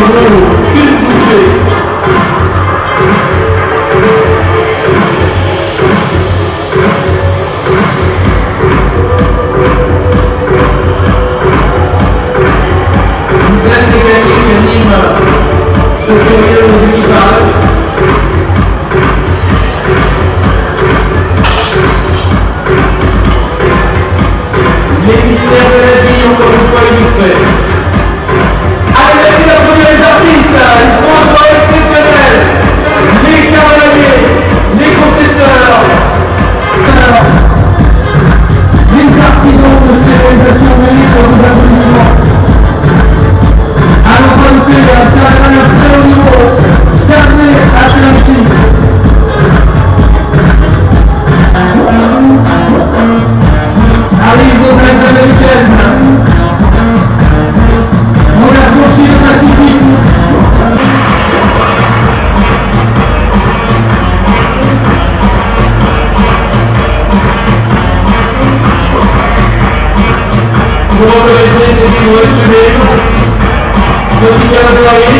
Vous reconnaissez ces joueurs sublime, petit Calazoari.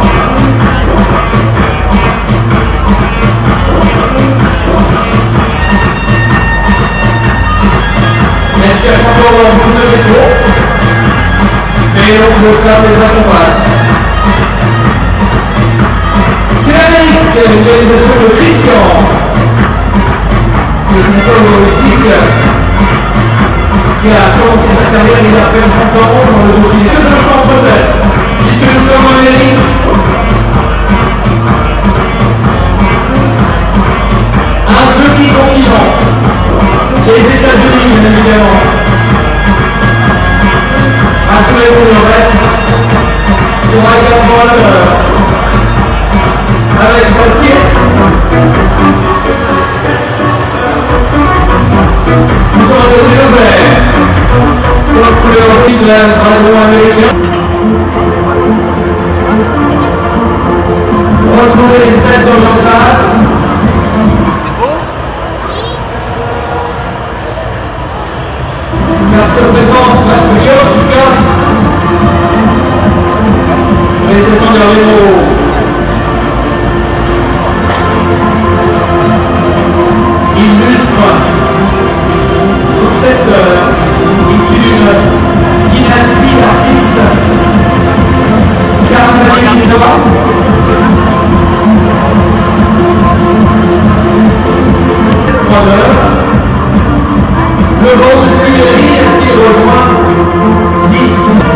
Elle cherche encore un bout de métro, et donc le ça les accompagne. C'est l'Amérique, l'organisation de Christian, le contrôle humoristique, qui a commencé sa carrière il y a à peine 30 ans dans le défilé. 2 instants peut-être, puisque nous sommes en Amérique. Un demi-continent, les États-Unis bien évidemment. Rassurez-vous, le reste sera également à l'heure. Avec voici. Nous sommes à le vert. Pour le rythme américain. Retrouvez les espèces orientales. Car se présente la Yoshika. Les descendeurs héros. Illustre sur cette issue d'une dynastie d'artistes carnavaliste. Le vent de Sibérie qui rejoint Nice.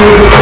Merci.